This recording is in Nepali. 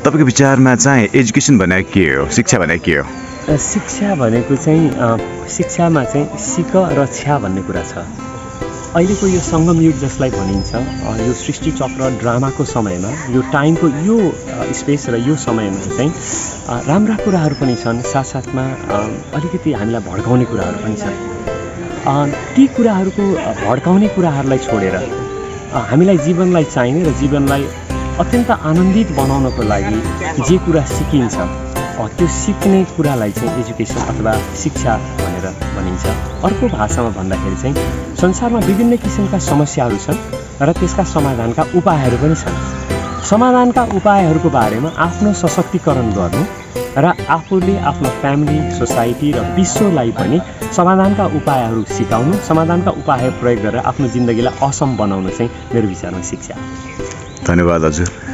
तपाईको विचारमा चाहिँ एजुकेसन भनेको के हो, शिक्षा भनेको के हो? शिक्षा भनेको चाहिँ शिक्षामा चाहिँ सिक र छ्या भन्ने कुरा छ। अहिलेको यो सङ्गम युग जसलाई भनिन्छ, यो सृष्टि चक्र ड्रामाको समयमा, यो टाइमको यो स्पेस र यो समयमा चाहिँ राम्रा कुराहरू पनि छन्, साथसाथमा अलिकति हामीलाई भड्काउने कुराहरू पनि छन्। ती कुराहरूको भड्काउने कुराहरूलाई छोडेर हामीलाई जीवनलाई चाहिने र जीवनलाई अत्यन्त आनन्दित बनाउनको लागि जे कुरा सिकिन्छ त्यो सिक्ने कुरालाई चाहिँ एजुकेसन अथवा शिक्षा भनेर भनिन्छ। अर्को भाषामा भन्दाखेरि चाहिँ संसारमा विभिन्न किसिमका समस्याहरू छन् र त्यसका समाधानका उपायहरू पनि छन्। समाधानका उपायहरूको बारेमा आफ्नो सशक्तिकरण गर्नु र आफूले आफ्नो फ्यामिली, सोसाइटी र विश्वलाई पनि समाधानका उपायहरू सिकाउनु, समाधानका उपाय प्रयोग गरेर आफ्नो जिन्दगीलाई असम बनाउनु चाहिँ मेरो विचारमा शिक्षा। धन्यवाद हजुर।